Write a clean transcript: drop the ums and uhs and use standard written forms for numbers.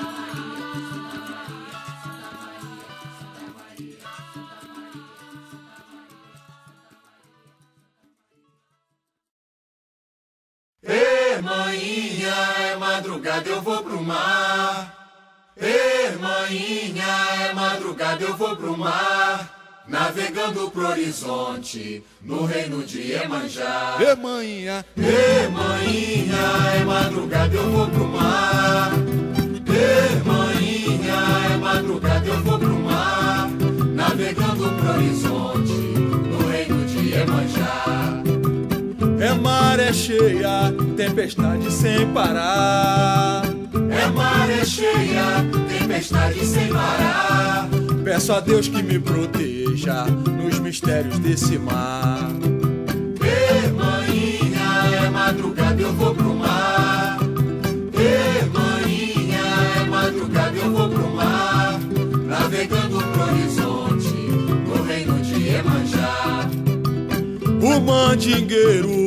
Maninha, é madrugada, eu vou pro mar. Maninha, é madrugada, eu vou pro mar. Navegando pro horizonte, no reino de Iemanjá. Maninha, maninha, é madrugada, eu vou pro mar. Maninha, é madrugada, eu vou pro mar. Navegando pro horizonte, no reino de Iemanjá. É maré cheia, tempestade sem parar. É maré cheia, tempestade sem parar. Peço a Deus que me proteja nos mistérios desse mar. Maninha, é madrugada, eu vou pro mar. Maninha, é madrugada, eu vou pro mar. Navegando pro horizonte, no reino de Iemanjá. O mandingueiro